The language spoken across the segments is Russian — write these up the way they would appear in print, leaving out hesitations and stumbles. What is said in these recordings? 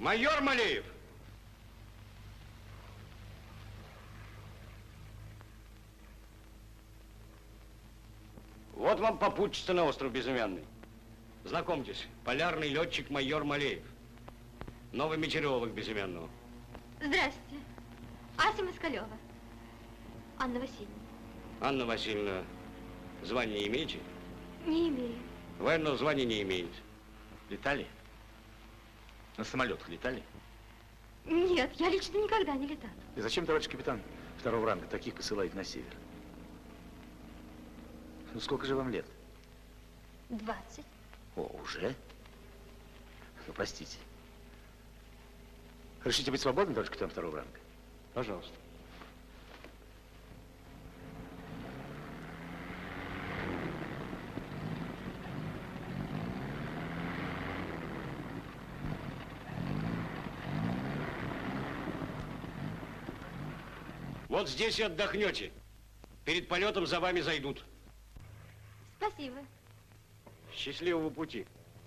Майор Малеев! Вот вам попутчица на остров Безымянный. Знакомьтесь, полярный летчик майор Малеев. Новый метеоролог Безымянного. Здрасте. Ася Москалева. Анна Васильевна. Анна Васильевна, звание имеете? Не имею. Военного звания не имеете. Летали? На самолетах летали? Нет, я лично никогда не летала. И зачем товарищ капитан второго ранга таких посылает на север? Ну, сколько же вам лет? 20. О, уже? Ну, простите. Решите быть свободным, товарищ капитан второго ранга? Пожалуйста. Вот здесь и отдохнете. Перед полетом за вами зайдут. Спасибо. Счастливого пути.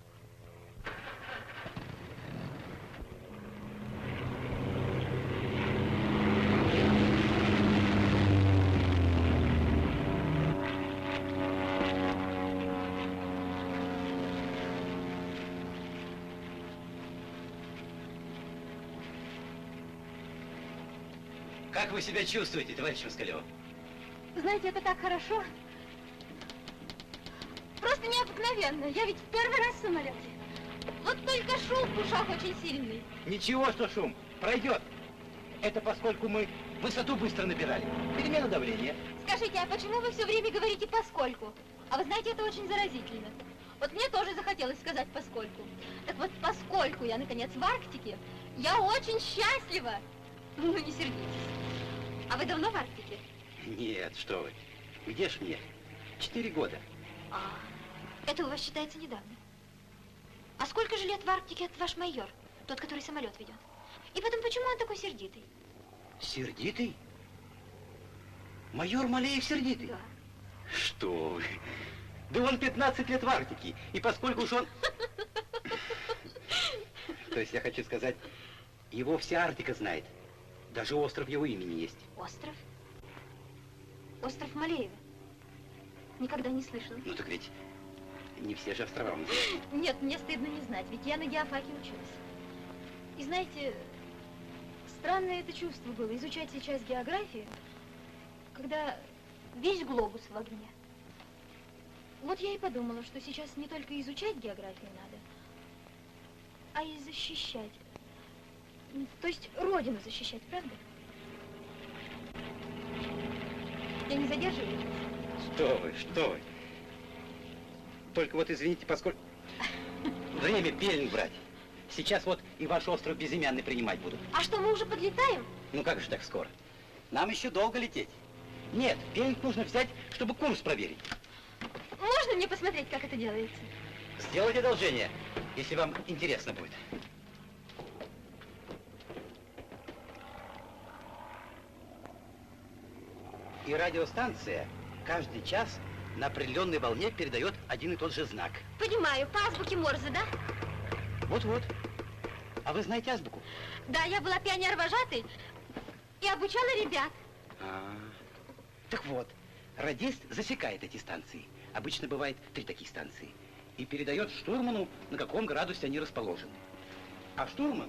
Как вы себя чувствуете, товарищ Москалев? Знаете, это так хорошо. Просто необыкновенно. Я ведь в первый раз в самолете. Вот только шум в ушах очень сильный. Ничего, что шум. Пройдет. Это поскольку мы высоту быстро набирали. Перемена давления. Скажите, а почему вы все время говорите «поскольку»? А вы знаете, это очень заразительно. Вот мне тоже захотелось сказать «поскольку». Так вот, поскольку я, наконец, в Арктике, я очень счастлива. Ну, не сердитесь. А вы давно в Арктике? Нет, что вы. Где ж мне? 4 года. А, это у вас считается недавно. А сколько же лет в Арктике этот ваш майор? Тот, который самолет ведет. И потом, почему он такой сердитый? Сердитый? Майор Малеев сердитый? Да. Что вы? Да он 15 лет в Арктике. И поскольку уж он... То есть я хочу сказать, его вся Арктика знает. Даже остров его имени есть. Остров? Остров Малеева? Никогда не слышала. Ну так ведь не все же острова у нас. Нет, мне стыдно не знать, ведь я на геофаке училась. И знаете, странное это чувство было, изучать сейчас географию, когда весь глобус в огне. Вот я и подумала, что сейчас не только изучать географию надо, а и защищать. То есть родину защищать, правда? Я не задерживаю? Что вы, что вы. Только вот извините, поскольку... Время пеленг брать. Сейчас вот и ваш остров Безымянный принимать будут. А что, мы уже подлетаем? Ну как же так скоро? Нам еще долго лететь. Нет, пеленг нужно взять, чтобы курс проверить. Можно мне посмотреть, как это делается? Сделайте одолжение, если вам интересно будет. И радиостанция каждый час на определенной волне передает один и тот же знак. Понимаю, по азбуке Морзе, да? Вот-вот. А вы знаете азбуку? Да, я была пионер-вожатой и обучала ребят. Так вот, радист засекает эти станции. Обычно бывает 3 таких станции. И передает штурману, на каком градусе они расположены. А штурман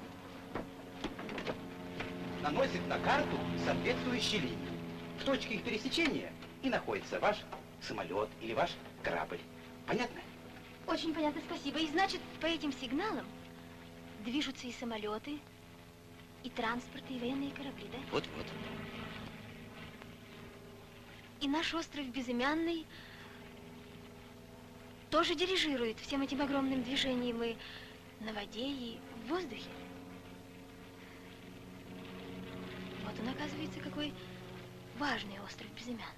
наносит на карту соответствующие линии. В точке их пересечения и находится ваш самолет или ваш корабль. Понятно? Очень понятно, спасибо. И значит, по этим сигналам движутся и самолеты, и транспорты, и военные корабли, да? Вот-вот. И наш остров Безымянный тоже дирижирует всем этим огромным движением и на воде, и в воздухе. Вот он, оказывается, какой важный остров Безымянный.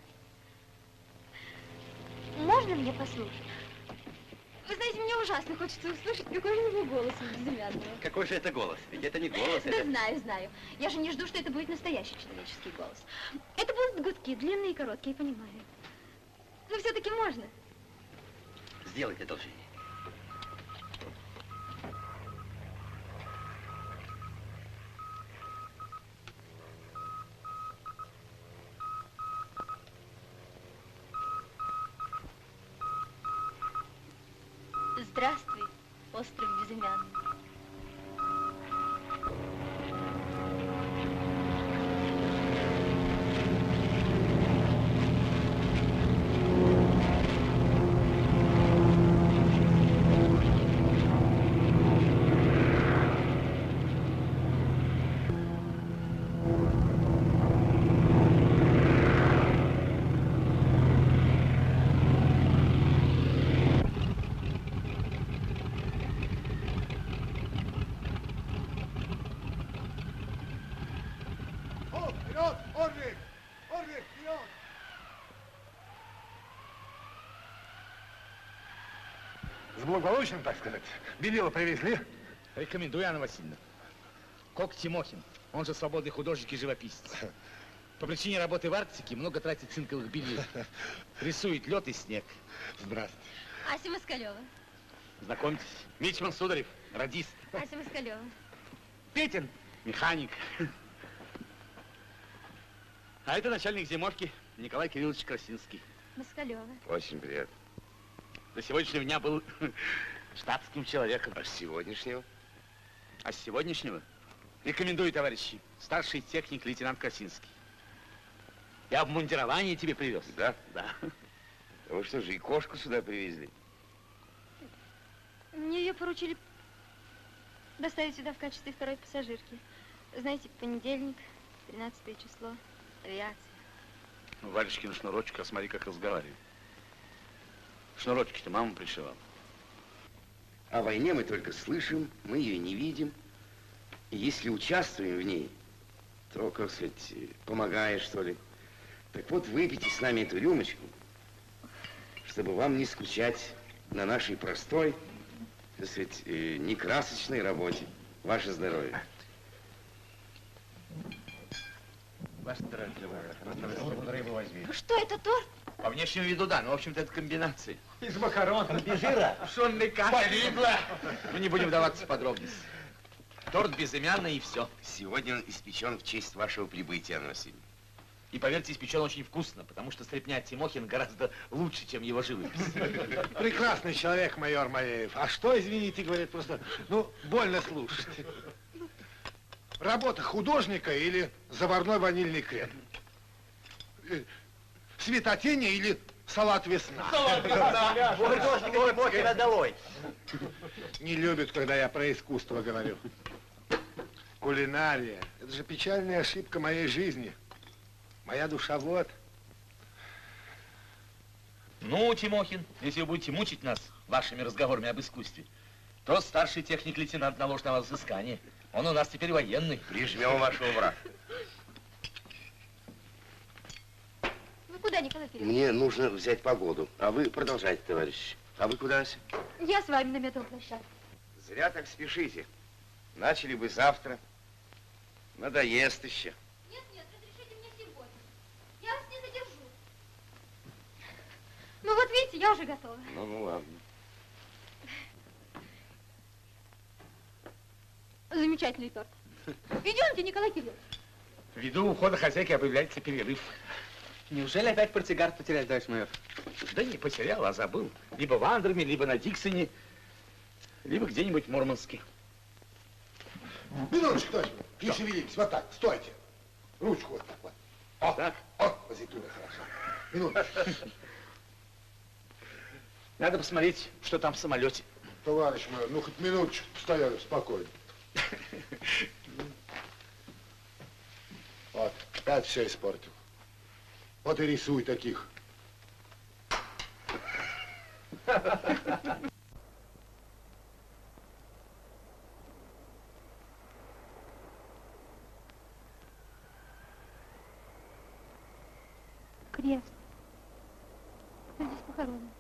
Можно мне послушать? Вы знаете, мне ужасно хочется услышать, какой же у него голос у Безымянного. Какой же это голос? Ведь это не голос, Да это... знаю, знаю. Я же не жду, что это будет настоящий человеческий голос. Это будут гудки, длинные и короткие, понимаю. Но все-таки можно. Сделайте одолжение. Здравствуй, остров безымянный. С благополучием, так сказать. Белила привезли. Рекомендую, Анна Васильевна. Кок Тимохин, он же свободный художник и живописец. По причине работы в Арктике много тратит цинковых белил. Рисует лед и снег. Здравствуйте. Ася Москалева. Знакомьтесь, Мичман Сударев, радист. Ася Москалева. Петин, механик. А это начальник зимовки Николай Кириллович Красинский. Москалева. Очень приятно. До сегодняшнего дня был штатским человеком. А с сегодняшнего? А с сегодняшнего рекомендую, товарищи, старший техник лейтенант Красинский. Я обмундирование тебе привез. Да? Да. А вы что же, и кошку сюда привезли? Мне ее поручили доставить сюда в качестве второй пассажирки. Знаете, понедельник, 13 число, авиация. Ну, Варежкин шнурочек, а смотри, как разговаривает. Шнурочки-то мама пришивала. О войне мы только слышим, мы ее не видим. И если участвуем в ней, то, как сказать, помогаешь, что ли. Так вот, выпейте с нами эту рюмочку, чтобы вам не скучать на нашей простой, так сказать, некрасочной работе. Ваше здоровье. Ваше здоровье. Рыбу возьми. Что это, торт? По внешнему виду, да, но, в общем-то, это комбинация. Из макарон, без жира. Пшенный каша. Мы не будем вдаваться в подробности. Торт безымянный и все. Сегодня он испечен в честь вашего прибытия, Анна Васильевна. И, поверьте, испечен очень вкусно, потому что стряпня Тимохин гораздо лучше, чем его живопись. Прекрасный человек, майор Малеев. А что, извините, говорит, просто, ну, больно слушать. Работа художника или заварной ванильный крем? Светотени или салат весна? Художник Тимохина долой. Не любят, когда я про искусство говорю. Кулинария. Это же печальная ошибка моей жизни. Моя душа вот. Ну, Тимохин, если вы будете мучить нас вашими разговорами об искусстве, то старший техник-лейтенант наложит на вас взыскание. Он у нас теперь военный. Прижмем вашего врага. Вы куда, Николай Кириллович? Мне нужно взять погоду. А вы продолжайте, товарищ. А вы куда, Ася? Я с вами на метроплощадке. Зря так спешите. Начали бы завтра. Надоест еще. Нет, разрешите мне сегодня. Я вас не задержу. Ну вот видите, я уже готова. Ну ладно. Замечательный торт. Идемте, Николай Кириллович. Ввиду ухода хозяйки объявляется перерыв. Неужели опять портсигар потеряли, товарищ майор? Да не потерял, а забыл. Либо в Андерме, либо на Диксоне, либо где-нибудь в Мурманске. Минуточку, товарищ. Не шевелитесь. Вот так, стойте. Ручку вот так вот. О, Так. о, позитивно, хорошо. Минуточку. Надо посмотреть, что там в самолете. Товарищ майор, ну хоть минуточку стояли спокойно. Вот, опять все испортил. Вот и рисуй таких. Крест. Кто здесь похоронен?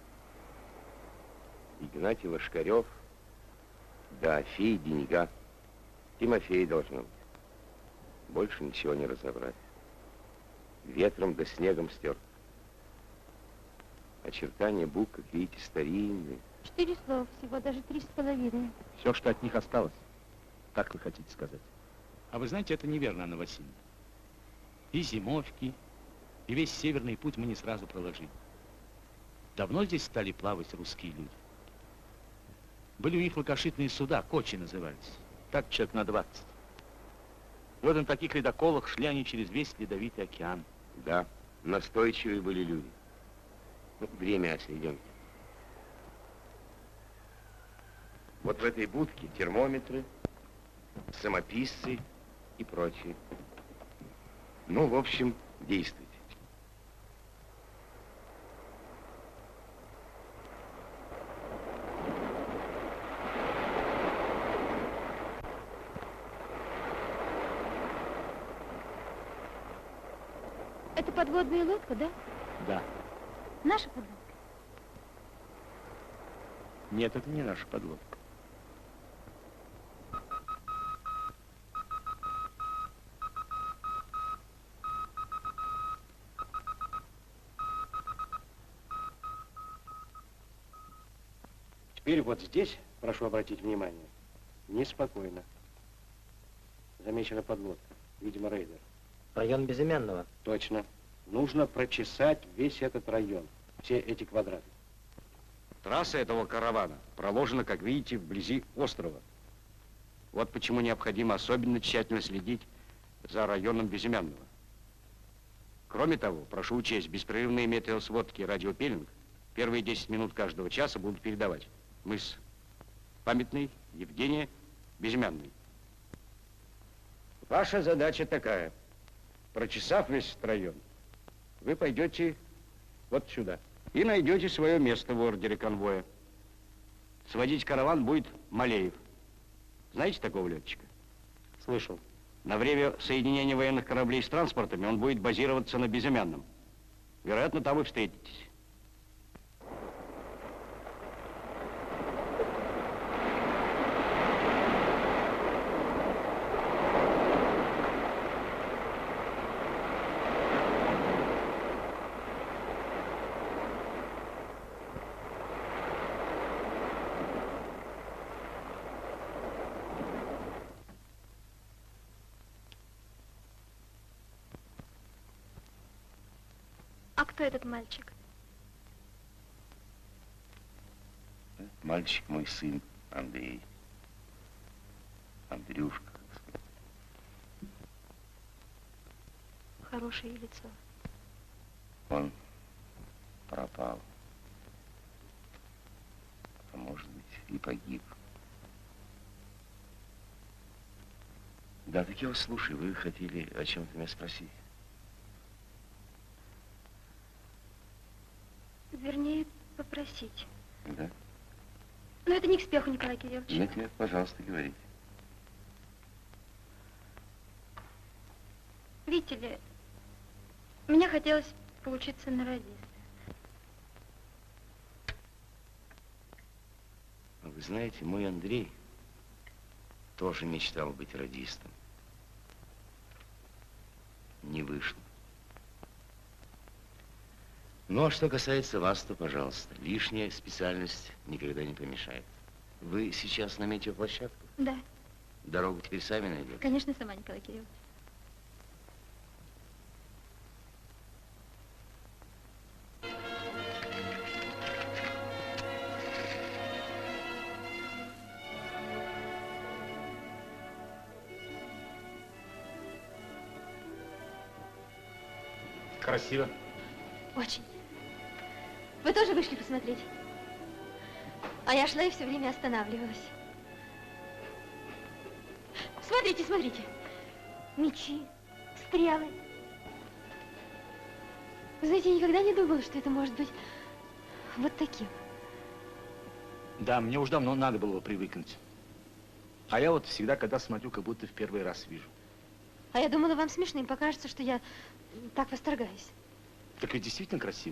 Игнатий Лошкарев, да, фей, деньга. Тимофей должно быть. Больше ничего не разобрать. Ветром да снегом стерт. Очертания букв, как видите, старинные. 4 слова всего, даже 3,5. Все, что от них осталось. Так вы хотите сказать? А вы знаете, это неверно, Анна Васильевна. И зимовки, и весь северный путь мы не сразу проложили. Давно здесь стали плавать русские люди. Были у них рукошитные суда, кочи назывались. Так человек на 20. И вот на таких ледоколах шли они через весь ледовитый океан. Да, настойчивые были люди. Ну, время, Ася, идем. Вот в этой будке термометры, самописцы и прочее. Ну, в общем, действуйте. Это подводная лодка, да? Да. Наша подлодка? Нет, это не наша подлодка. Теперь вот здесь, прошу обратить внимание, неспокойно. Замечена подлодка, видимо, рейдер. Район Безымянного. Точно. Нужно прочесать весь этот район, все эти квадраты. Трасса этого каравана проложена, как видите, вблизи острова. Вот почему необходимо особенно тщательно следить за районом Безымянного. Кроме того, прошу учесть, беспрерывные метеосводки и радиопеллинг первые 10 минут каждого часа будут передавать. Мыс Памятный, Евгения, Безымянный. Ваша задача такая. Прочесав весь этот район, вы пойдете вот сюда и найдете свое место в ордере конвоя. Сводить караван будет Малеев. Знаете такого летчика? Слышал. На время соединения военных кораблей с транспортами он будет базироваться на Безымянном. Вероятно, там и встретитесь. А кто этот мальчик? Мальчик мой сын Андрей. Андрюшка, как сказать. Хорошее лицо. Он пропал. А может быть, и погиб. Да, так я вас слушаю. Вы хотели о чем-то меня спросить? Вернее, попросить. Да? Но это не к спеху, Николай Кириллович. Нет, нет, пожалуйста, говорите. Видите ли, мне хотелось поучиться на радиста. Вы знаете, мой Андрей тоже мечтал быть радистом. Не вышло. Ну, а что касается вас, то, пожалуйста, лишняя специальность никогда не помешает. Вы сейчас на метеоплощадку? Да, Дорогу теперь сами найдете? конечно, сама, Николай Кириллович. Красиво. Очень. Вы тоже вышли посмотреть? А я шла и все время останавливалась. Смотрите, смотрите. Мечи, стрелы. Вы знаете, я никогда не думала, что это может быть вот таким. Да, мне уж давно надо было привыкнуть. А я вот всегда, когда смотрю, как будто в первый раз вижу. А я думала, вам смешным покажется, что я так восторгаюсь. Так ведь действительно красиво.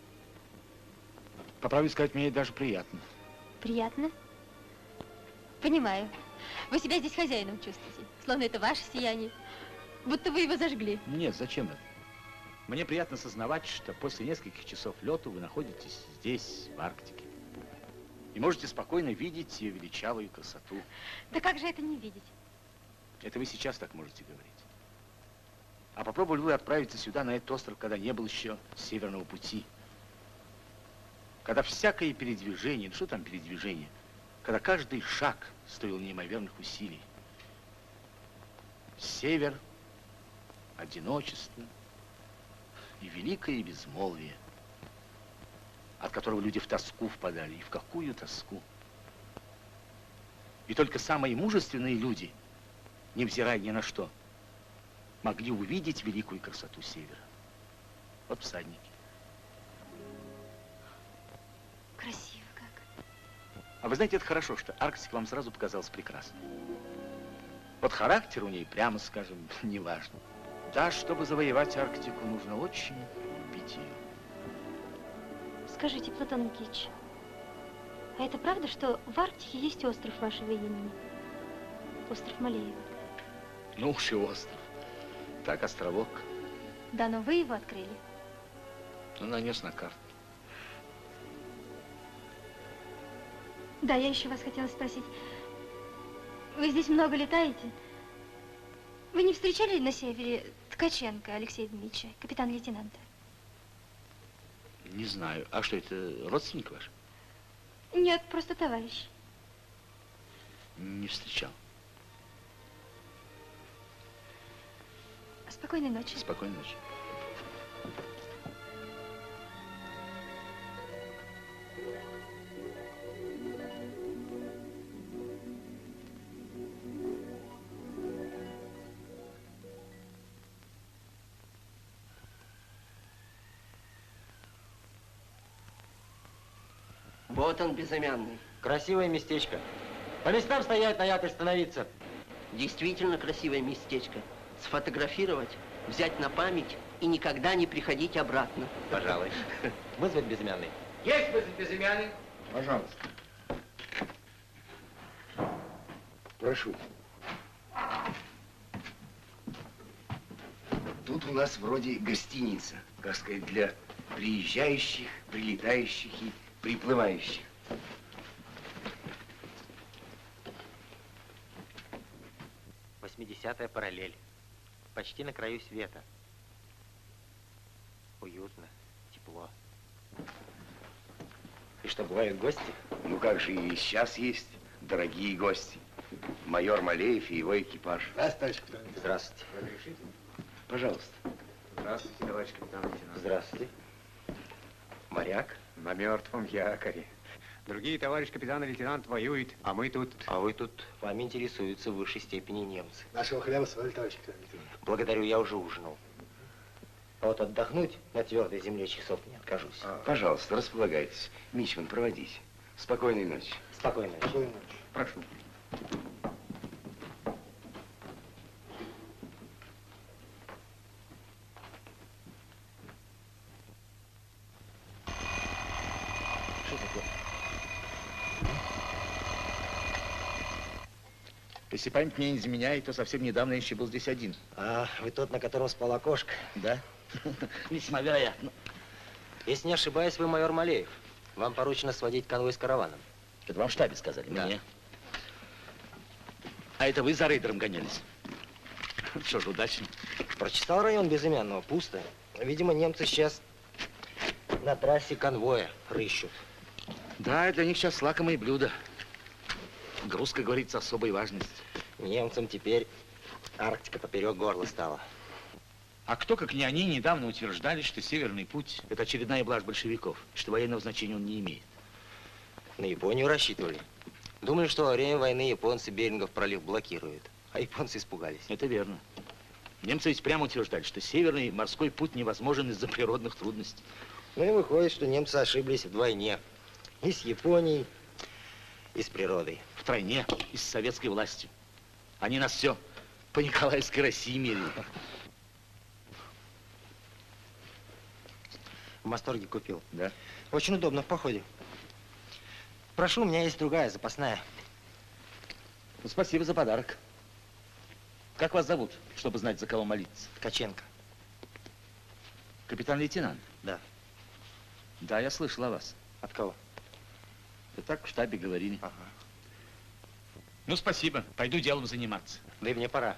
По правде сказать, мне даже приятно. Приятно? Понимаю. Вы себя здесь хозяином чувствуете. Словно это ваше сияние. Будто вы его зажгли. Нет, зачем это? Мне приятно сознавать, что после нескольких часов лету вы находитесь здесь, в Арктике. И можете спокойно видеть ее величавую красоту. Да как же это не видеть? Это вы сейчас так можете говорить. А попробовали вы отправиться сюда, на этот остров, когда не было еще Северного пути. Когда всякое передвижение, ну что там передвижение, когда каждый шаг стоил неимоверных усилий. Север, одиночество и великое безмолвие, от которого люди в тоску впадали. И в какую тоску! И только самые мужественные люди, невзирая ни на что, могли увидеть великую красоту севера. Вот всадники. Красиво как. А вы знаете, это хорошо, что Арктика вам сразу показалась прекрасной. Вот характер у ней, прямо скажем, не важно. Да, чтобы завоевать Арктику, нужно очень любить ее. Скажите, Платон Никитич, а это правда, что в Арктике есть остров вашего имени? Остров Малеева. Ну уж и остров. Так, островок. Да, но вы его открыли. Ну, нанес на карту. Да, я еще вас хотела спросить. Вы здесь много летаете? Вы не встречали на севере Ткаченко Алексея Дмитриевича, капитан-лейтенанта? Не знаю. А что, это родственник ваш? Нет, просто товарищ. Не встречал. Спокойной ночи. Спокойной ночи. Вот он, безымянный. Красивое местечко. По местам стоять, на якорь становиться. Действительно красивое местечко. Сфотографировать, взять на память и никогда не приходить обратно. Пожалуй. Вызвать безымянный. Есть вызвать безымянный? Пожалуйста. Прошу. Тут у нас вроде гостиница, как сказать, для приезжающих, прилетающих и приплывающих. Восьмидесятая параллель. Почти на краю света. Уютно, тепло. И что, бывают гости? Ну как же, и сейчас есть дорогие гости. Майор Малеев и его экипаж. Здравствуйте, капитан. Здравствуйте. Пожалуйста. Здравствуйте, товарищ капитан-лейтенант. Здравствуйте. Моряк? На мертвом якоре. Другие товарищ капитан-лейтенант воюют, а мы тут... А вы тут, вами интересуются в высшей степени немцы. Нашего хлеба свалили, товарищ капитан. Благодарю, я уже ужинал. А вот отдохнуть на твердой земле часов не откажусь. Пожалуйста, располагайтесь. Мичман, проводите. Спокойной ночи. Спокойной ночи. Спокойной ночи. Прошу. Что такое? Если память мне не изменяет, то совсем недавно я еще был здесь один. А, вы тот, на котором спала кошка? Да? Весьма вероятно. Если не ошибаюсь, вы майор Малеев. Вам поручено сводить конвой с караваном. Это вам в штабе сказали? Да. Мне. А это вы за рейдером гонялись? Что ж, удачно. Прочесал район Безымянного, пусто. Видимо, немцы сейчас на трассе конвоя рыщут. Да, для них сейчас лакомые блюда. Груз, как говорится, особой важности. Немцам теперь Арктика поперек горла стала. А кто, как не они, недавно утверждали, что Северный путь – это очередная блажь большевиков, что военного значения он не имеет. На Японию рассчитывали. Думали, что во время войны японцы Берингов пролив блокируют. А японцы испугались. Это верно. Немцы ведь прямо утверждали, что Северный морской путь невозможен из-за природных трудностей. Ну и выходит, что немцы ошиблись вдвойне. И с Японией, и с природой. Втройне и с советской властью. Они нас все по Николаевской России мерили. В Масторге купил. Да. Очень удобно в походе. Прошу, у меня есть другая, запасная. Ну, спасибо за подарок. Как вас зовут, чтобы знать, за кого молиться? Ткаченко. Капитан-лейтенант? Да. Да, я слышал о вас. От кого? Да так в штабе говорили. Ага. Ну, спасибо. Пойду делом заниматься. Да и мне пора.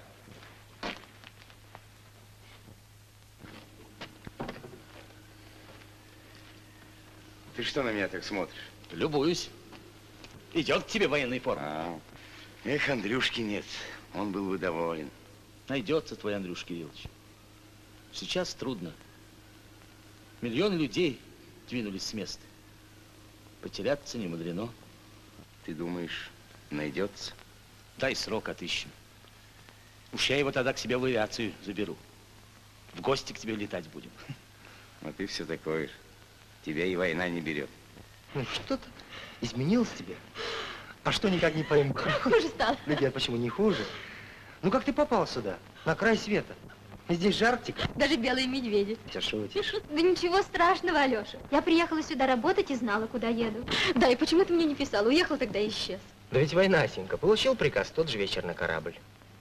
Ты что на меня так смотришь? Любуюсь. Идет к тебе военный форма. Эх, Андрюшки нет. Он был бы доволен. Найдется твой Андрюш Кириллович. Сейчас трудно. Миллионы людей двинулись с места. Потеряться не мудрено. Ты думаешь, найдется? Дай срок, отыщем. Уж я его тогда к себе в авиацию заберу. В гости к тебе летать будем. А ты все такое же. Тебя и война не берет. Ну что-то изменилось тебе. А что, никак не пойму. Хуже стало. Лидия, почему не хуже? Ну как ты попал сюда, на край света? Здесь же Арктика. Даже белые медведи. Я шутишь. Да ничего страшного, Алеша. Я приехала сюда работать и знала, куда еду. Да, и почему ты мне не писал? Уехал, тогда и исчез. Да ведь война, Сенька. Получил приказ в тот же вечер на корабль.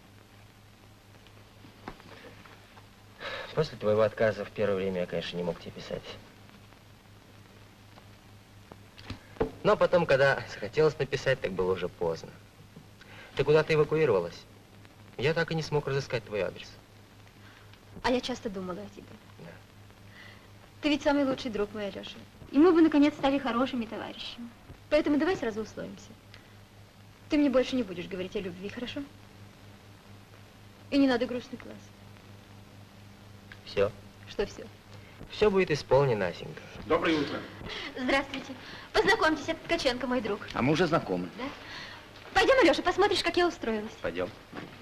После твоего отказа в первое время я, конечно, не мог тебе писать. Но потом, когда захотелось написать, так было уже поздно. Ты куда-то эвакуировалась. Я так и не смог разыскать твой адрес. А я часто думала о тебе. Да. Ты ведь самый лучший друг мой, Алеша. И мы бы, наконец, стали хорошими товарищами. Поэтому давай сразу условимся. Ты мне больше не будешь говорить о любви, хорошо? И не надо грустный глаз. Все. Что все? Все будет исполнено, Асенька. Доброе утро. Здравствуйте. Познакомьтесь, это Ткаченко, мой друг. А мы уже знакомы. Да? Пойдем, Алеша, посмотришь, как я устроилась. Пойдем.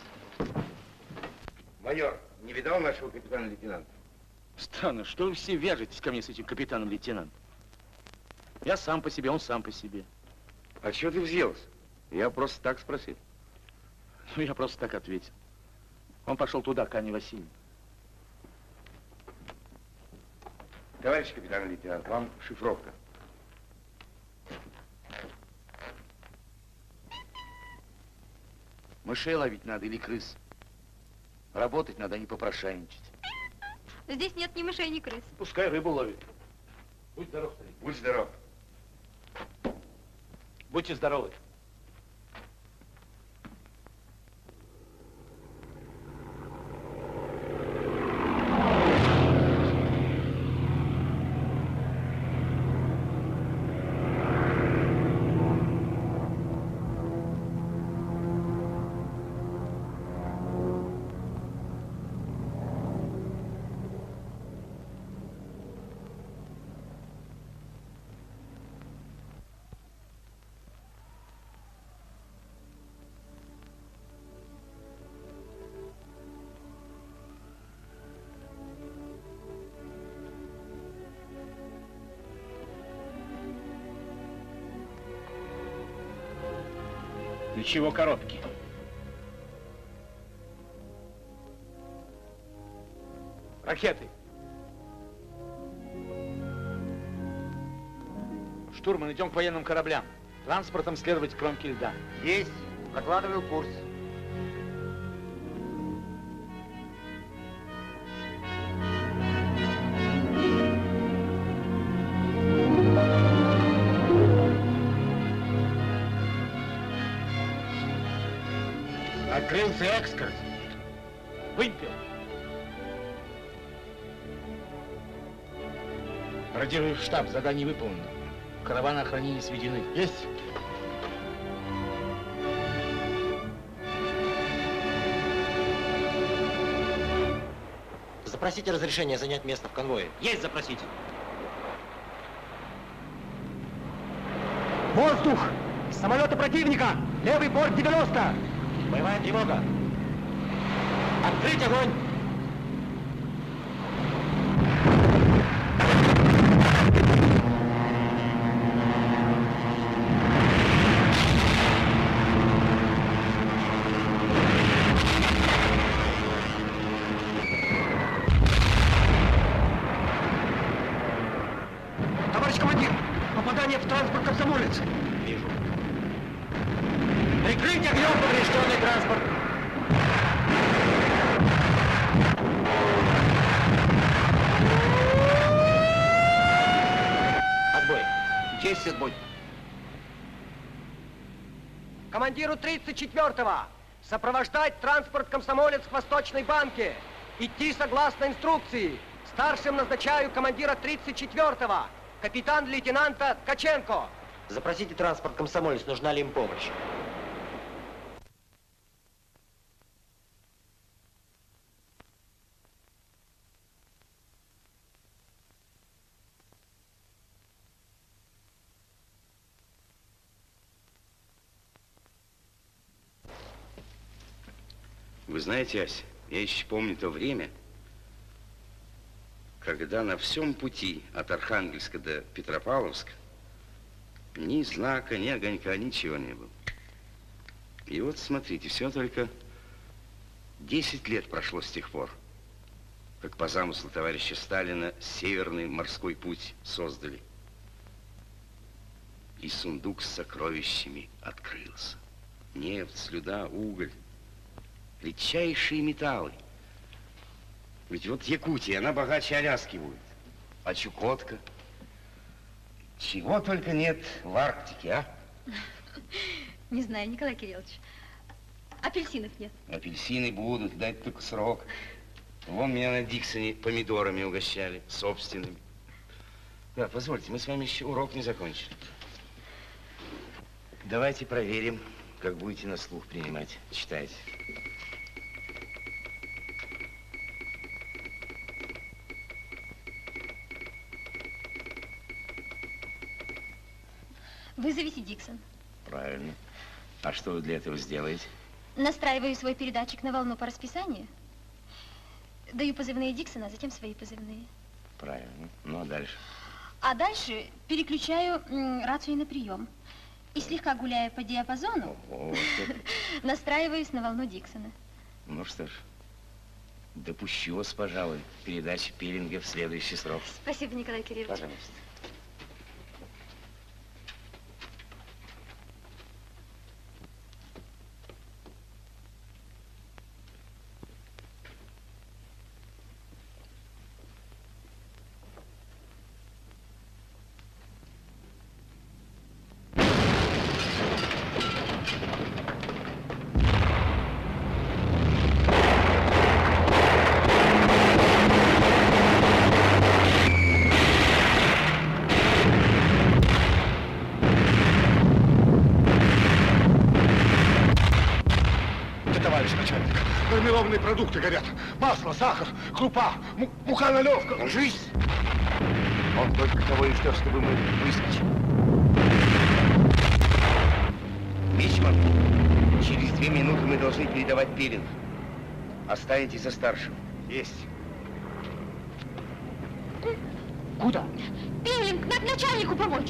Майор, не видал нашего капитана-лейтенанта? Странно, что вы все вяжетесь ко мне с этим капитаном-лейтенантом? Я сам по себе, он сам по себе. А чего ты взъелся? Я просто так спросил. Ну, я просто так ответил. Он пошел туда, к Анне Васильевне. Товарищ капитан-лейтенант, вам шифровка. Мышей ловить надо или крыс. Работать надо, а не попрошайничать. Здесь нет ни мышей, ни крыс. Пускай рыбу ловит. Будь здоров, старик. Будь здоров. Будьте здоровы. Для чего коробки? Ракеты. Штурман, идем к военным кораблям. Транспортом следовать к кромке льда. Есть. Закладываю курс. Открылся экскурс. Вымпел. Радирую в штаб, задание выполнено. Караваны охранения сведены. Есть. Запросите разрешение занять место в конвое. Есть запросите. Воздух! Самолеты противника! Левый борт 90! Боевая тревога! Открыть огонь! Товарищ командир, попадание в транспорт «Комсомолец». Вижу. Прикрыть огнем поврежденный транспорт. Отбой. Есть отбой. Командиру 34-го сопровождать транспорт «Комсомолец» к Восточной банке. Идти согласно инструкции. Старшим назначаю командира 34-го, капитан-лейтенанта Ткаченко. Запросите транспорт «Комсомолец», нужна ли им помощь. Вы знаете, Ася, я еще помню то время, когда на всем пути от Архангельска до Петропавловска ни знака, ни огонька, ничего не было. И вот смотрите, все только 10 лет прошло с тех пор, как по замыслу товарища Сталина Северный морской путь создали. И сундук с сокровищами открылся. Нефть, слюда, уголь. Редчайшие металлы. Ведь вот Якутия, она богаче Аляски будет. А Чукотка? Чего только нет в Арктике, а? Не знаю, Николай Кириллович. Апельсинов нет. Апельсины будут, дать только срок. Вон меня на Диксоне помидорами угощали, собственными. Да, позвольте, мы с вами еще урок не закончили. Давайте проверим, как будете на слух принимать. Читайте. Вызовите Диксон. Правильно. А что вы для этого сделаете? Настраиваю свой передатчик на волну по расписанию. Даю позывные Диксона, а затем свои позывные. Правильно. Ну, а дальше? А дальше переключаю рацию на прием. И слегка гуляя по диапазону, настраиваюсь на волну Диксона. Ну что ж, допущу вас, пожалуй, передачи пилинга в следующий срок. Спасибо, Николай Кириллович. Пожалуйста. Маринованные продукты горят. Масло, сахар, крупа, мука, налевка. Ложись! Он только того и ждет, чтобы мы выскочили. Мичман, через 2 минуты мы должны передавать пилинг. Останетесь за старшим. Есть. Куда? Пилинг, надо начальнику помочь.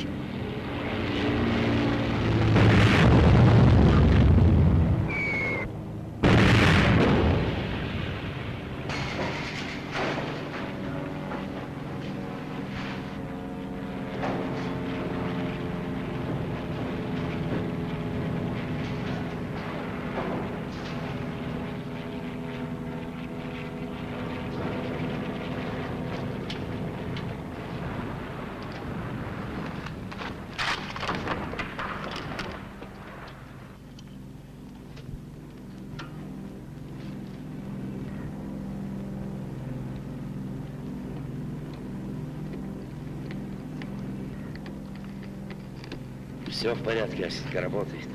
Все в порядке, Асенька работает.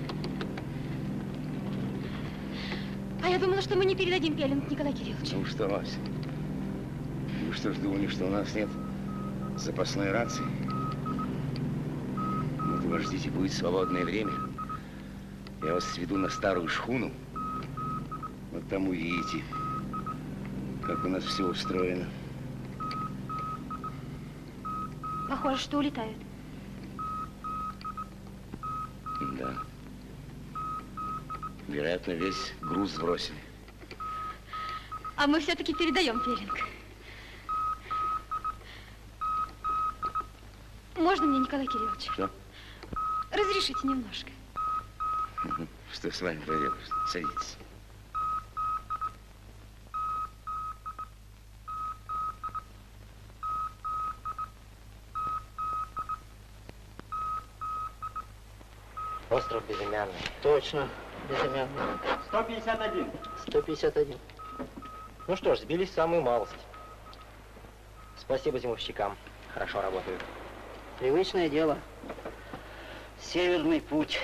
А я думала, что мы не передадим пилинг, Николай Кириллович. Ну что, Ася, вы что ж думали, что у нас нет запасной рации? Вот вы ждите, будет свободное время. Я вас сведу на старую шхуну. Вот там увидите, как у нас все устроено. Похоже, что улетают. Да. Вероятно, весь груз сбросили. А мы все-таки передаем пилинг. Можно мне, Николай Кириллович? Что? Разрешите немножко. Что с вами проделаешь? Садитесь. Остров Безымянный. Точно, безымянный. 151. 151. Ну что ж, сбились в самую малость. Спасибо зимовщикам. Хорошо работают. Привычное дело. Северный путь.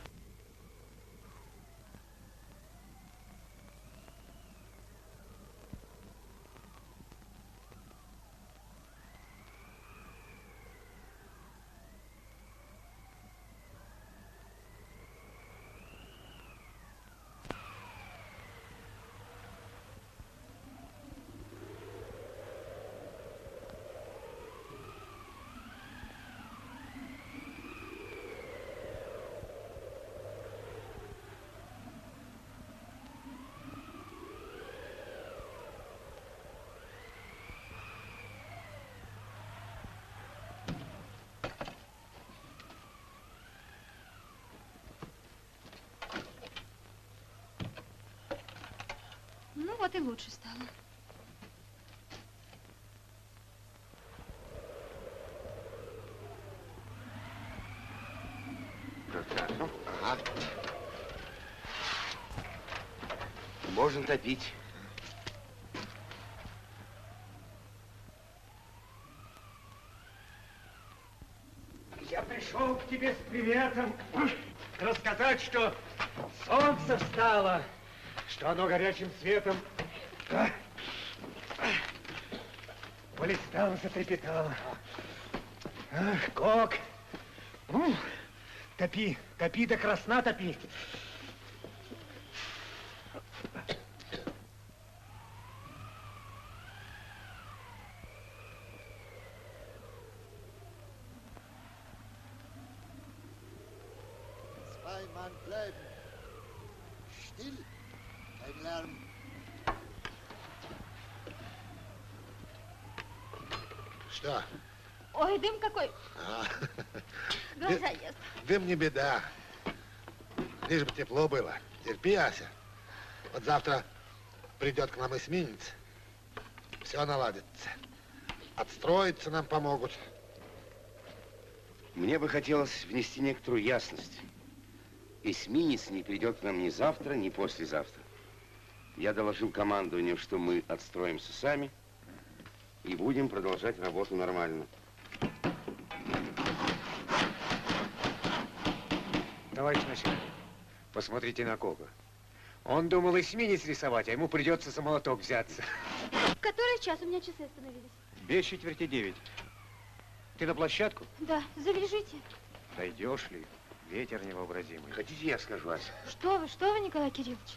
Ну вот и лучше стало. Ага. Можно топить. Я пришел к тебе с приветом рассказать, что солнце встало, что оно горячим светом полистало, затрепетало. Ах, Кок, топи, топи до красна топи. Zwei Mann bleiben. Still. Kein Lärm. Что? Ой, дым какой. Глаза ест. Дым не беда. Лишь бы тепло было. Терпи, Ася. Вот завтра придет к нам эсминец. Все наладится. Отстроиться нам помогут. Мне бы хотелось внести некоторую ясность. Эсминец не придет к нам ни завтра, ни послезавтра. Я доложил командованию, что мы отстроимся сами и будем продолжать работу нормально. Товарищ начальник, посмотрите на Кока. Он думал эсминец рисовать, а ему придется за молоток взяться. Который час? У меня часы остановились. Без 8:45. Ты на площадку? Да, завяжите. Дойдешь ли? Ветер невообразимый. Хотите, я скажу, Ася? Что вы, Николай Кириллович?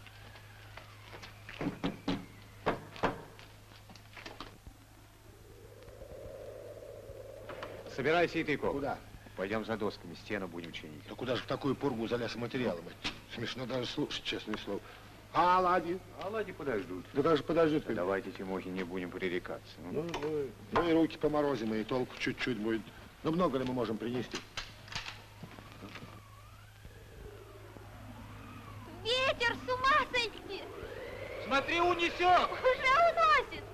Собирайся и ты, Кок. Куда? Пойдем за досками, стену будем чинить. Да куда же в такую пургу за лесоматериалом? Смешно даже слушать, честное слово. А оладьи? Оладьи подождут. Да как же подождут? Да давайте, Тимохи, не будем пререкаться. Ну и руки поморозим, и толку чуть-чуть будет. Ну много ли мы можем принести? Ветер, с ума сойти! Смотри, унесет! Уже уносит!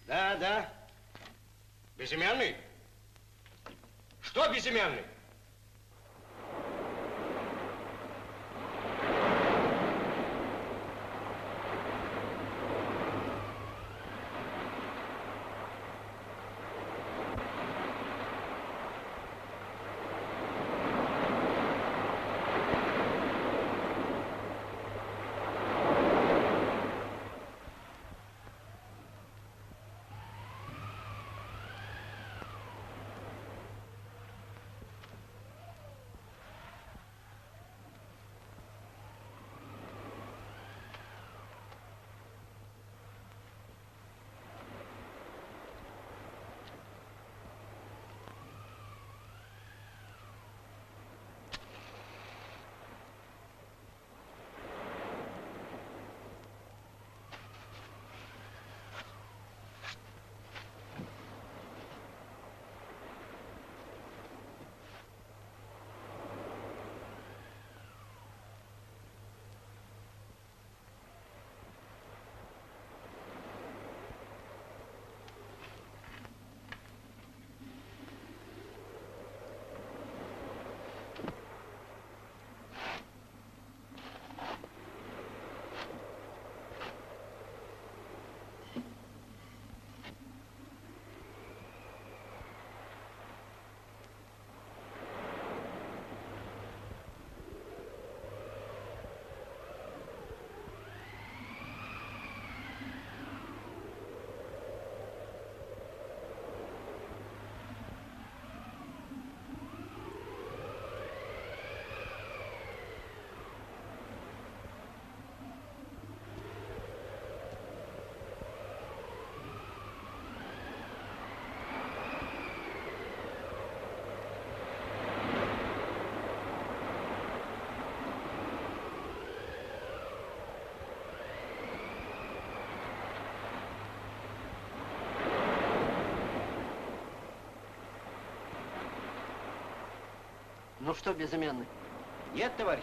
Да, да. Безымянный? Что безымянный? Ну что, безымянный? Нет, товарищи.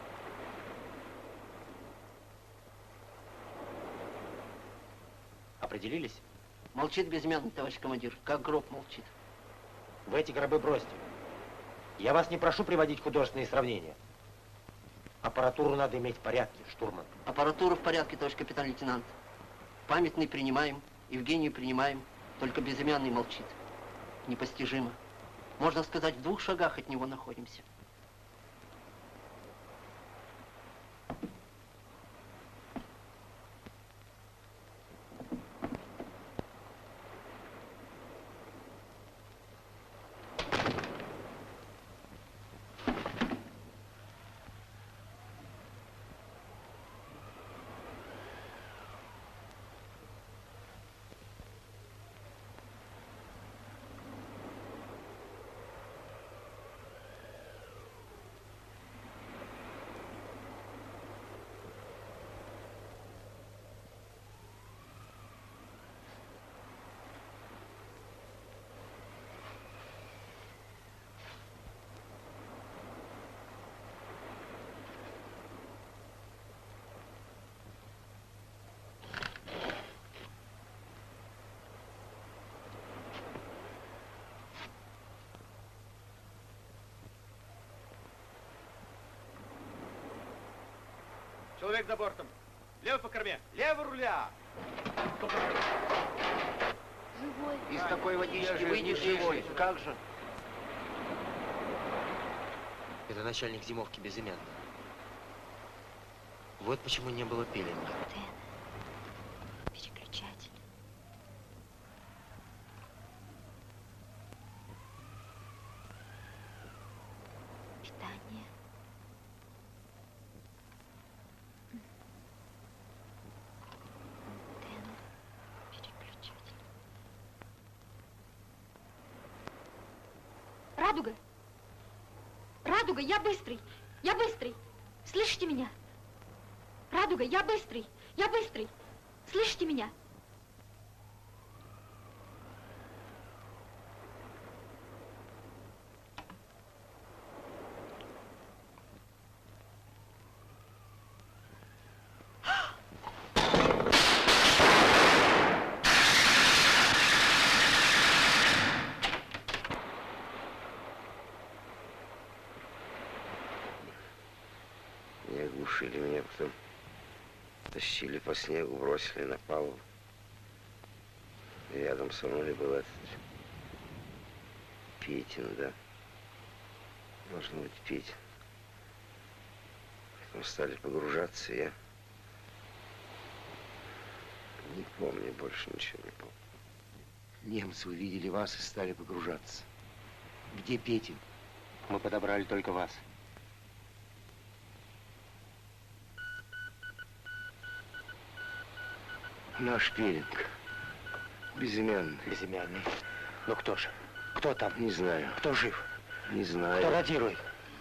Определились? Молчит безымянный, товарищ командир, как гроб молчит. Вы эти гробы бросьте. Я вас не прошу приводить художественные сравнения. Аппаратуру надо иметь в порядке, штурман. Аппаратура в порядке, товарищ капитан-лейтенант. Памятный принимаем, Евгению принимаем, только безымянный молчит. Непостижимо. Можно сказать, в 2 шагах от него находимся. Человек за бортом. Лево по корме. Лево руля. Живой. Из такой водички выйдешь живой. Как же? Это начальник зимовки безымянный. Вот почему не было пилинга. Переключатель. Питание. Антенна. Переключатель. Радуга! Радуга, я быстрый! Я быстрый! Слышите меня? Радуга, я быстрый! Я быстрый! Слышите меня? Задушили меня, потом тащили по снегу, бросили на палубу. И рядом со мной был этот Петин, да. Должно быть Петин. Потом стали погружаться, я не помню, больше ничего не помню. Немцы увидели вас и стали погружаться. Где Петин? Мы подобрали только вас. Наш Пелинг. Безымянный. Безымянный. Ну кто же? Кто там? Не знаю. Кто жив? Не знаю. Кто ротирует?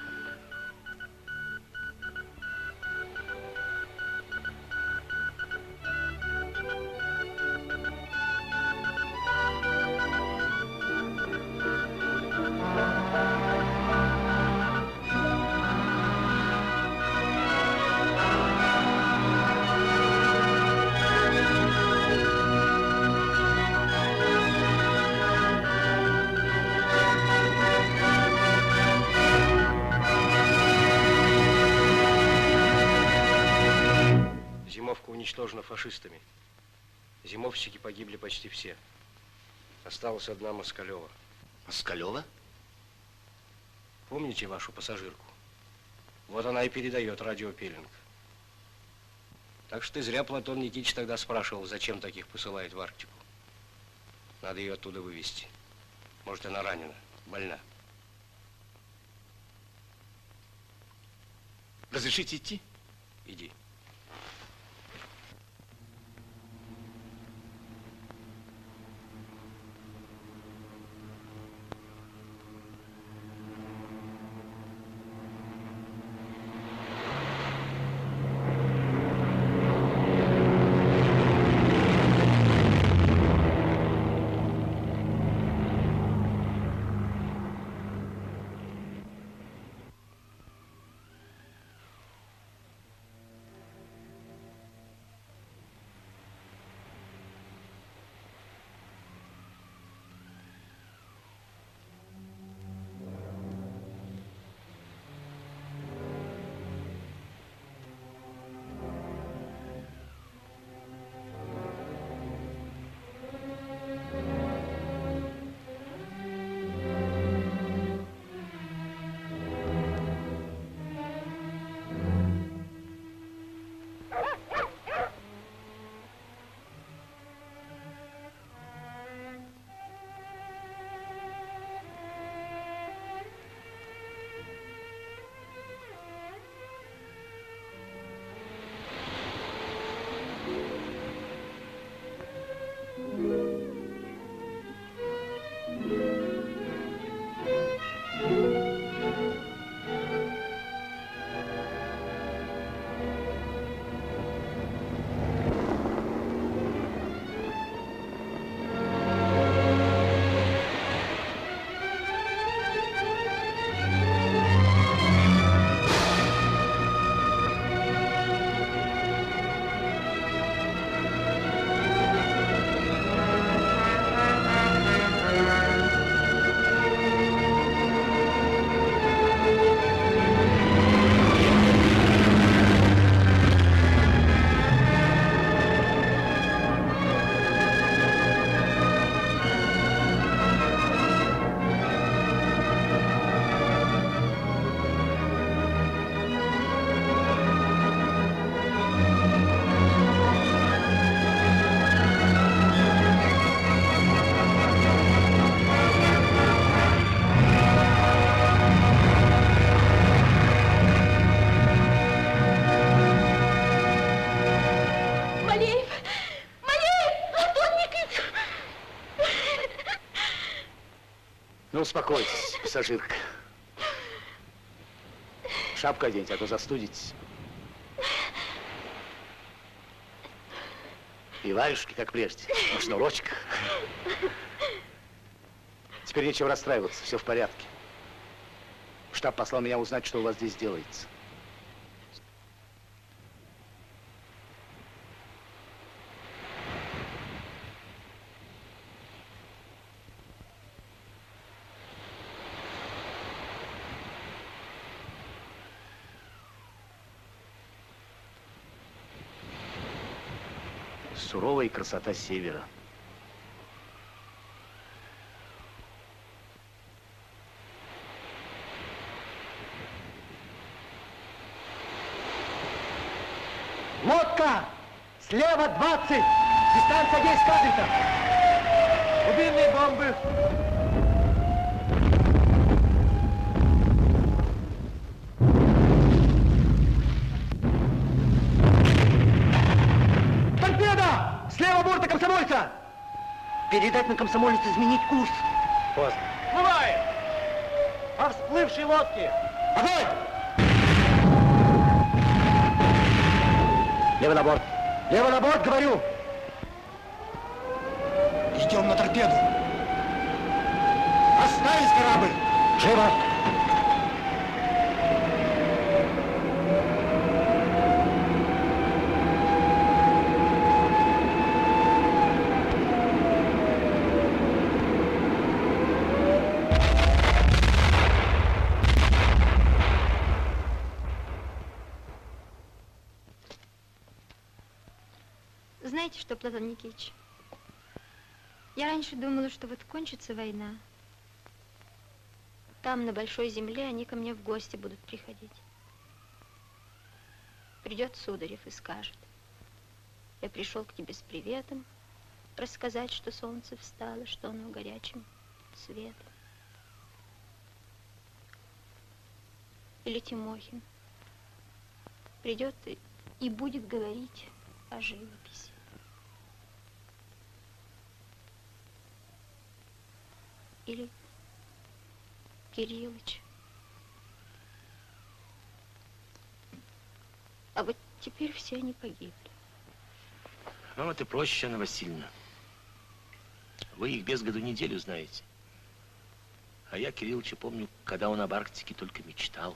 Уничтожена фашистами. Зимовщики погибли почти все. Осталась одна Москалева. Москалева? Помните вашу пассажирку? Вот она и передает радиопеллинг. Так что ты зря, Платон Никитич, тогда спрашивал, зачем таких посылает в Арктику. Надо ее оттуда вывести. Может, она ранена, больна. Разрешите идти? Иди. Успокойтесь, пассажирка. Шапку оденьте, а то застудитесь. И варежки, как прежде, на шнурочках. Теперь нечего расстраиваться, все в порядке. Штаб послал меня узнать, что у вас здесь делается. суровая красота севера. Лодка! Слева 20! Дистанция 10 кабельтов! Глубинные бомбы! Торпеда! Слева борта комсомольца! Передать на комсомолец изменить курс. Поздно. Бывает! По всплывшей лодке! Огонь! Лево на борт! Лево на борт, говорю! Идем на торпеду! Оставить корабль! Живо! Знаете что, Платон Никитич? Я раньше думала, что вот кончится война. Там, на большой земле, они ко мне в гости будут приходить. Придет Сударев и скажет: я пришел к тебе с приветом, рассказать, что солнце встало, что оно горячим цветом. Или Тимохин придет и будет говорить о живописи. Или Кириллыч. А вот теперь все они погибли. Ну, это проще, Анна Васильевна. Вы их без году неделю знаете. А я Кириллыча помню, когда он об Арктике только мечтал.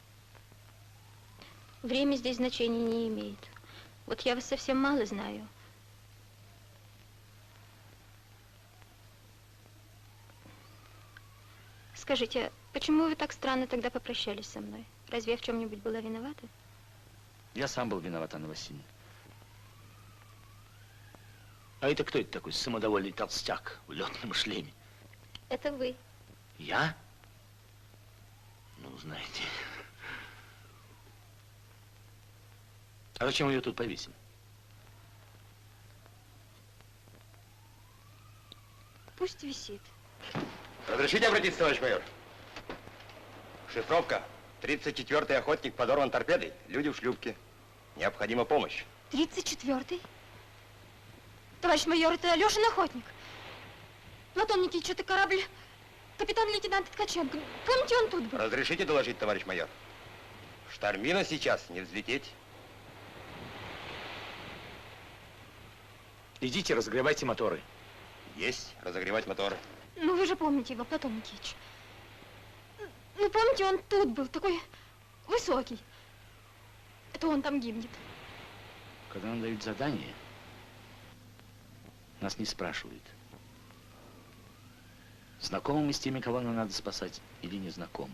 Время здесь значения не имеет. Вот я вас совсем мало знаю. Скажите, почему вы так странно тогда попрощались со мной? Разве я в чем-нибудь была виновата? Я сам был виноват, Анна Васильевна. А это кто это такой самодовольный толстяк в летном шлеме? Это вы. Я? Ну, знаете. А зачем ее тут повесили? Пусть висит. Разрешите обратиться, товарищ майор? Шифровка. 34-й охотник подорван торпедой. Люди в шлюпке. Необходима помощь. 34-й? Товарищ майор, это Алешин охотник. Платон Никитич, это корабль капитан-лейтенант Ткаченко. Помните, он тут был? Разрешите доложить, товарищ майор? Штормина сейчас не взлететь. Идите, разогревайте моторы. Есть, разогревать моторы. Ну, вы же помните его, Платон Никитич. Ну, помните, он тут был, такой высокий. Это он там гибнет. Когда нам дают задание, нас не спрашивают, знакомы мы с теми, кого нам надо спасать, или не знакомы.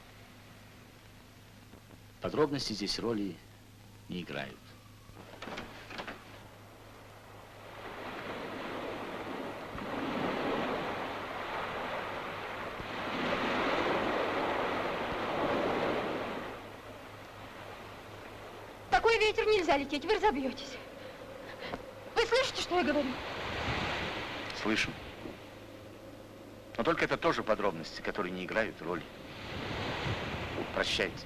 Подробности здесь роли не играют. Такой ветер нельзя лететь, вы разобьетесь. Вы слышите, что я говорю? Слышим. Но только это тоже подробности, которые не играют роли. Прощайте.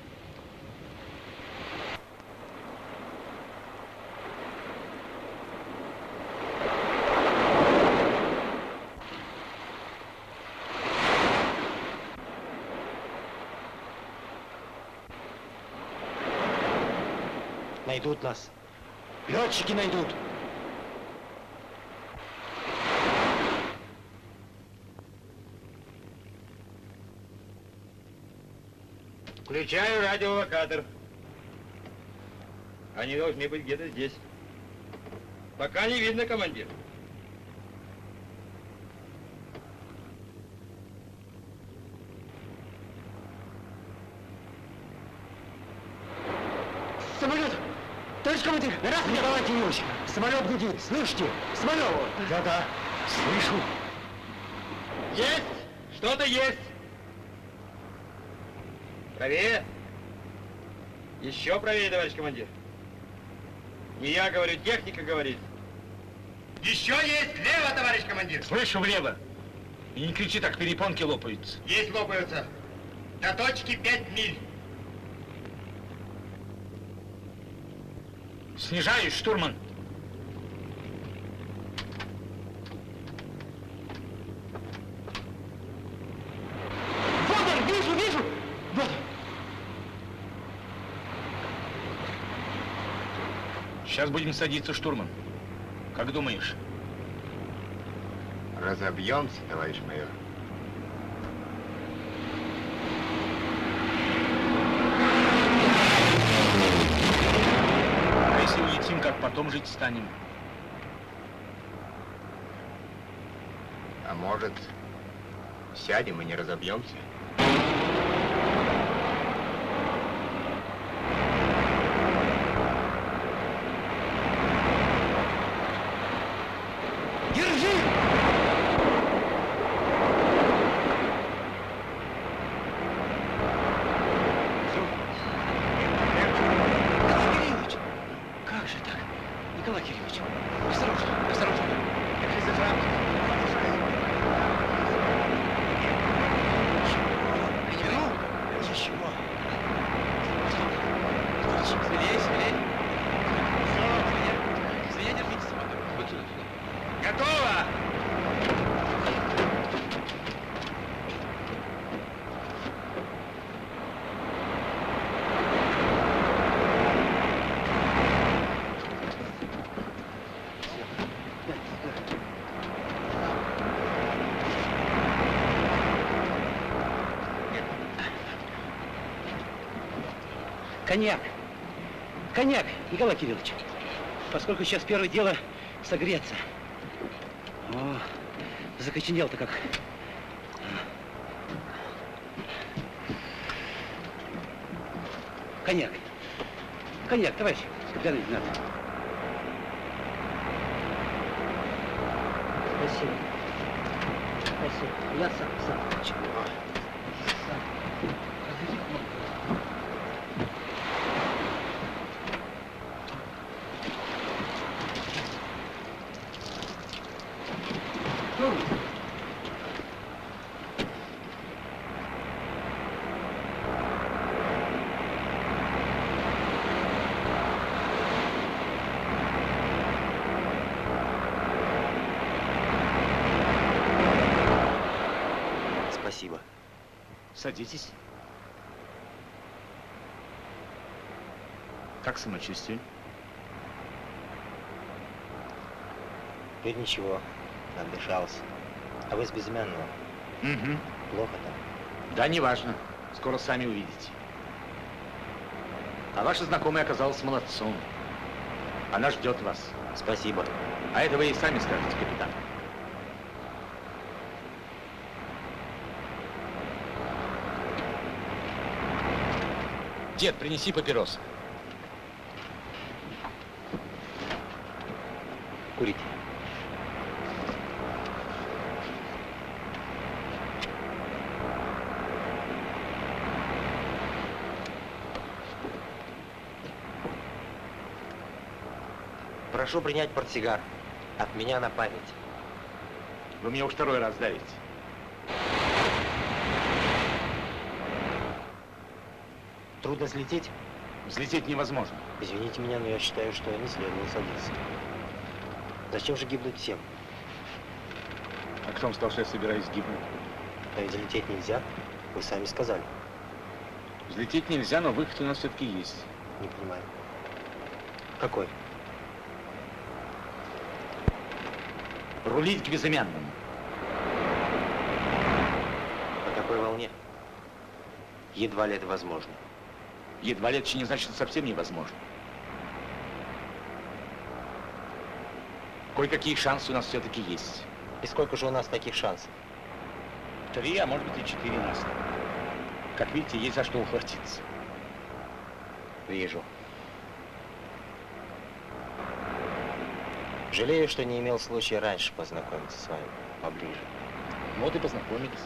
Найдут нас. Летчики найдут. Включаю радиолокатор. Они должны быть где-то здесь. Пока не видно, командир. Самолет! Товарищ командир, раз, не давайте, Юрьевич. Самолет гудит, слышите? Самолет! Да-да, слышу. Есть! Что-то есть! Правее! Еще правее, товарищ командир. Не я говорю, техника говорит. Еще есть! Влево, товарищ командир! Слышу, влево. И не кричи, так перепонки лопаются. Есть лопаются. До точки 5 миль. Снижаюсь, штурман. Вот он, вижу! Вот он. Сейчас будем садиться, штурман. Как думаешь? Разобьемся, товарищ майор. А если улетим, как потом жить станем? А может, сядем и не разобьемся? Коньяк. Коньяк, Николай Кириллович. Поскольку сейчас первое дело согреться. О, закоченел-то как. Коньяк. Коньяк, товарищ капитан-лейтенант. Спасибо. Спасибо. Я сам. Чего? Сам. Спасибо. Садитесь. Как самочувствие? Теперь ничего, отдышался. А вы с безымянного? Угу. Плохо там? Да, неважно. Скоро сами увидите. А ваша знакомая оказалась молодцом. Она ждет вас. Спасибо. А это вы и сами скажете, капитан. Дед, принеси папирос. Курите. Прошу принять портсигар. От меня на память. Вы мне уж второй раз давите. Трудно взлететь? Взлететь невозможно. Извините меня, но я считаю, что не следовало садиться. Зачем же гибнуть всем? А кто вам сказал, что я собираюсь гибнуть? Но ведь взлететь нельзя. Вы сами сказали. Взлететь нельзя, но выход у нас все-таки есть. Не понимаю. Какой? Рулить к безымянному. По какой волне? Едва ли это возможно. Едва ли это еще не значит, что совсем невозможно. Кое-какие шансы у нас все-таки есть. И сколько же у нас таких шансов? 3, а может быть и 4 нас. Как видите, есть за что ухватиться. Вижу. Жалею, что не имел случая раньше познакомиться с вами поближе. Вот и познакомились.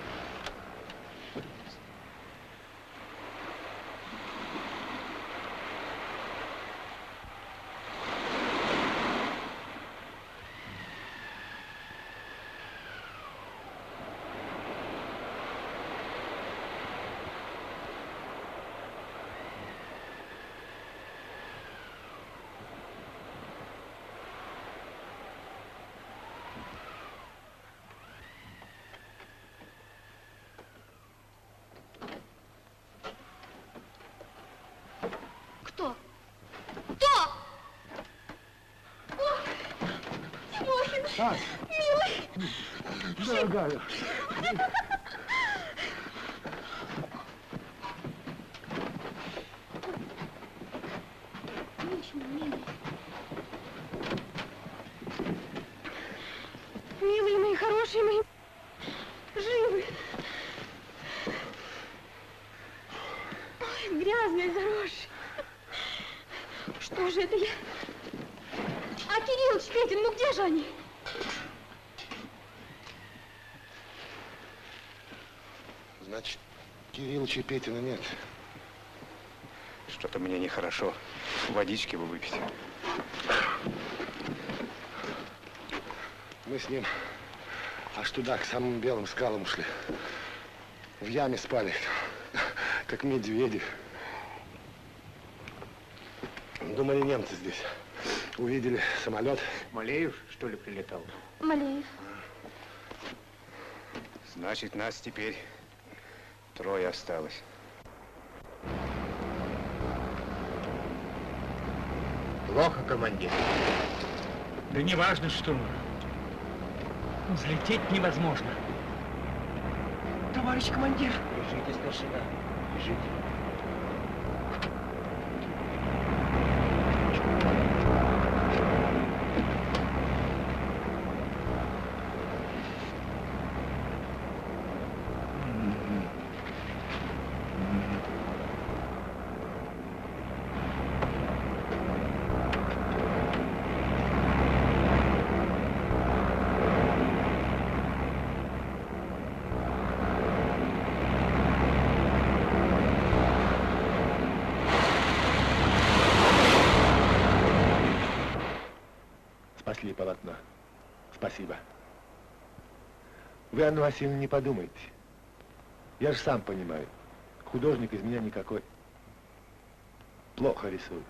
Кто? Кто? Ой, Тимохин, милый. Дорогая. Ничего, милый. Милые мои, хорошие мои, живы. Ой, грязные, заросшие. Что же это я? А Кириллыч, Петин, ну где же они? Значит, Кириллыча и Петина нет. Что-то мне нехорошо. Водички бы выпить. Мы с ним аж туда, к самым белым скалам ушли. В яме спали, как медведи. Думали, немцы здесь. Увидели самолет. Малеев, что ли, прилетал? Малеев. Значит, нас теперь трое осталось. Плохо, командир. Да не важно, штурман. Взлететь невозможно. Товарищ командир. Лежите, старшина. Лежите. Спасли полотно. Спасибо. Вы, Анна Васильевна, не подумайте. Я же сам понимаю. Художник из меня никакой. Плохо рисую.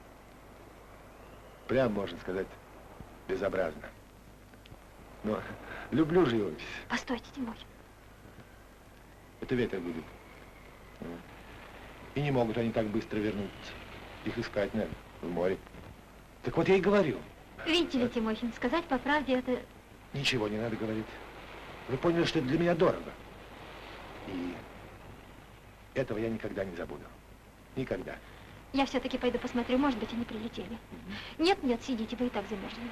Прям, можно сказать, безобразно. Но люблю живопись. Постойте, Тимохин. Это ветер будет. И не могут они так быстро вернуться. Их искать надо в море. Так вот я и говорю. Видите ли, Тимохин, сказать по правде это... Ничего не надо говорить. Вы поняли, что это для меня дорого. И этого я никогда не забуду. Никогда. Я все-таки пойду посмотрю, может быть, они прилетели. Нет, нет, сидите, вы и так замерзли.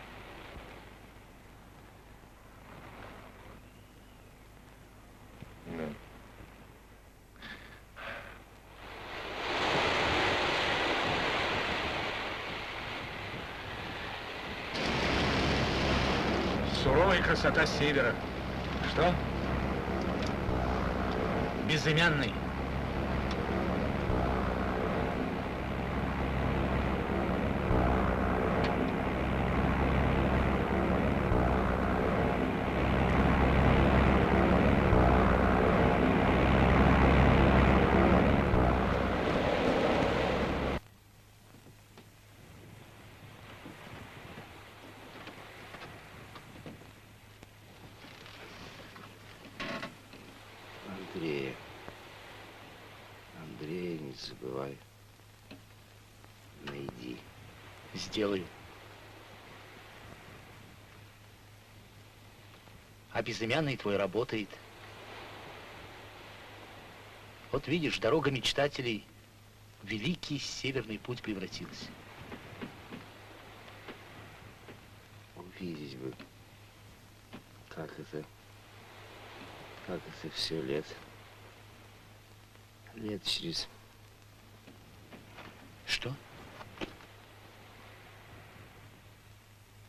Ну. Суровая красота севера. Что? Безымянный. Андрея, не забывай. Найди. Сделаю. А безымянный твой работает. Вот видишь, дорога мечтателей в великий северный путь превратилась. Увидеть бы, как это все лет через... Что?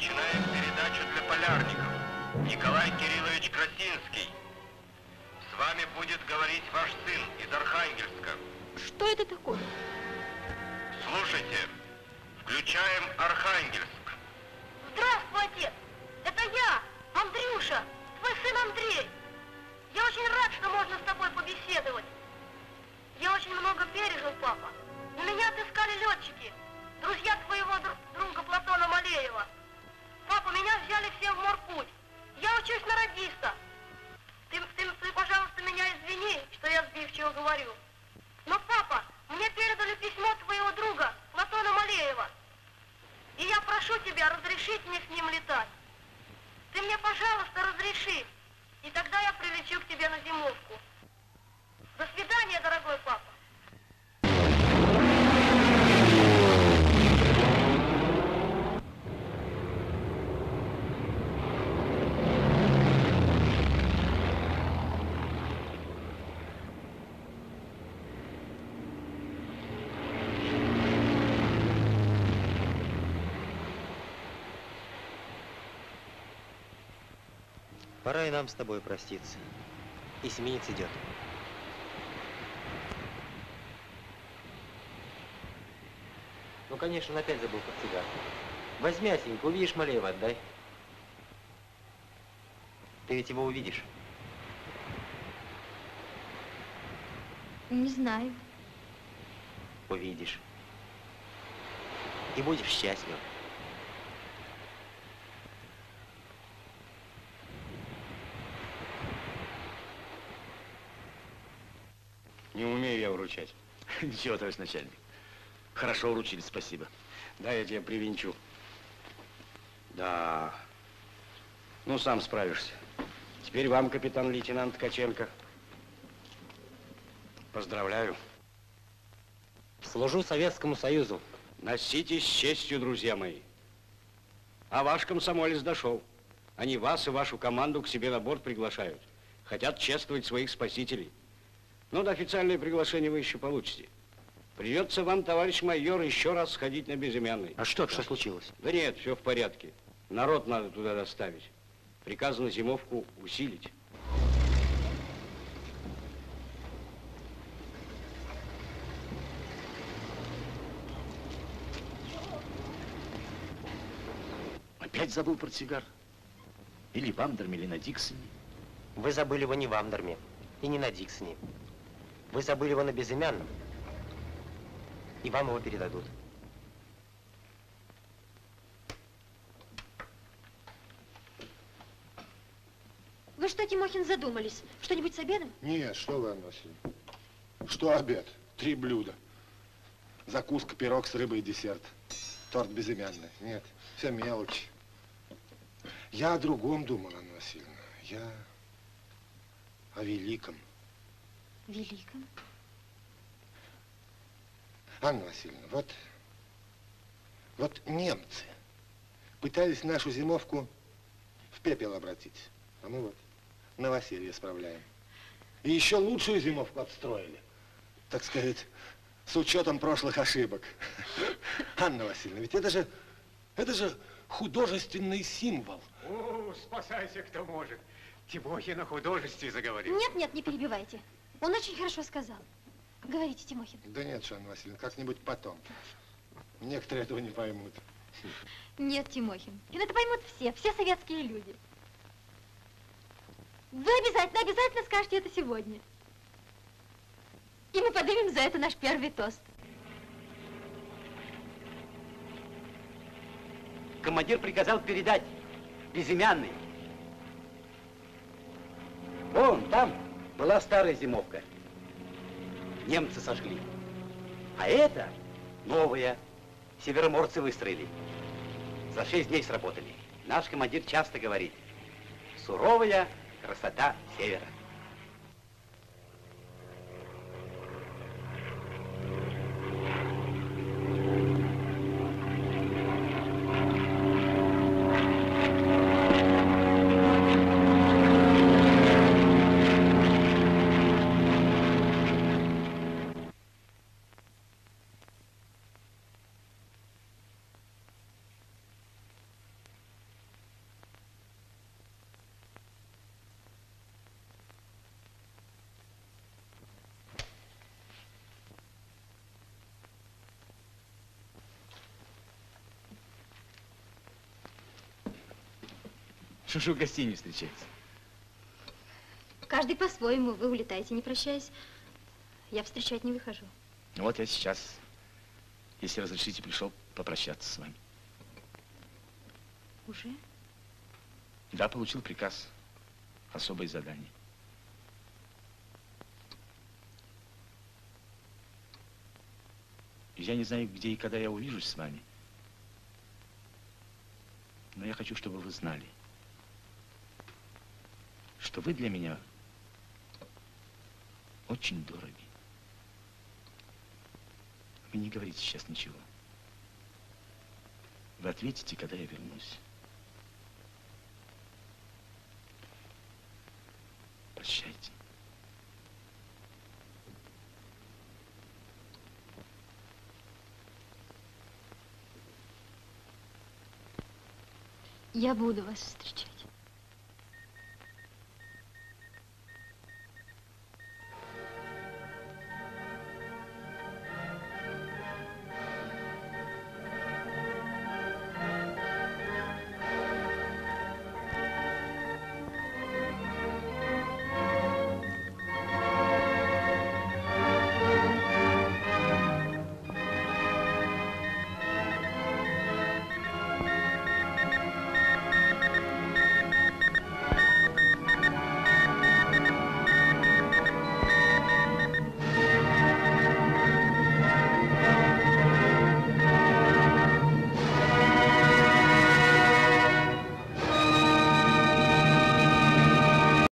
начинаем передачу для полярников. Николай Кириллович Красинский. С вами будет говорить ваш сын из Архангельска. Что это такое? Слушайте, включаем Архангельск. Здравствуй, отец! Это я, Андрюша, твой сын Андрей. Я очень рад, что можно с тобой побеседовать. Я очень много пережил, папа. На меня отыскали летчики, друзья твоего друга Платона Малеева. Папа, меня взяли всем в морпуть. Я учусь на радиста. Ты, пожалуйста, меня извини, что я сбивчиво говорю. Но, папа, мне передали письмо твоего друга Платона Малеева. И я прошу тебя разрешить мне с ним летать. Ты мне, пожалуйста, разреши. И тогда я прилечу к тебе на зимовку. До свидания, дорогой папа. Пора и нам с тобой проститься. Эсминец идет. Ну, конечно, он опять забыл портсигар. Возьми, Асенька, увидишь Малеева, отдай. Ты ведь его увидишь. Не знаю. Увидишь. И будешь счастлив. Не умею я вручать. Ничего, товарищ начальник. Хорошо вручили, спасибо. Да, я тебя привинчу. Да. Ну, сам справишься. Теперь вам, капитан-лейтенант Ткаченко. Поздравляю. Служу Советскому Союзу. Носитесь с честью, друзья мои. А ваш комсомолец дошел. Они вас и вашу команду к себе на борт приглашают. Хотят чествовать своих спасителей. Но до официальное приглашение вы еще получите. Придется вам, товарищ майор, еще раз сходить на Безымянный. А что случилось? Да нет, все в порядке. Народ надо туда доставить. Приказано зимовку усилить. Опять забыл портсигар? Или в Амдерме, или на Диксоне? Вы забыли его не в Амдерме и не на Диксоне. Вы забыли его на Безымянном. И вам его передадут. Вы что, Тимохин, задумались? Что-нибудь с обедом? Нет, что вы, Анна Васильевна. Что обед? 3 блюда. Закуска, пирог с рыбой и десерт. Торт безымянный. Нет, все мелочи. Я о другом думал, Анна Васильевна. Я о великом. Великом? Анна Васильевна, вот немцы пытались нашу зимовку в пепел обратить. А мы вот новоселье справляем. И еще лучшую зимовку отстроили. Так сказать, с учетом прошлых ошибок. Анна Васильевна, ведь это же художественный символ. О, спасайся, кто может. Тимохин о художестве заговорил. Нет, не перебивайте. Он очень хорошо сказал. Говорите, Тимохин. Да нет, Анна Васильевна, как-нибудь потом. Некоторые этого не поймут. Нет, Тимохин. Это поймут все советские люди. Вы обязательно скажете это сегодня. И мы поднимем за это наш первый тост. Командир приказал передать Безымянный. Вон там была старая зимовка. Немцы сожгли. А это новая. Североморцы выстроили. За 6 дней сработали. Наш командир часто говорит: суровая красота севера. Шушу в гостинице встречается. Каждый по-своему. Вы улетаете, не прощаясь. Я встречать не выхожу. Ну вот я сейчас, если разрешите, пришел попрощаться с вами. Уже? Да, получил приказ. Особое задание. Я не знаю, где и когда я увижусь с вами. Но я хочу, чтобы вы знали, что вы для меня очень дороги. Вы не говорите сейчас ничего. Вы ответите, когда я вернусь. Прощайте. Я буду вас встречать.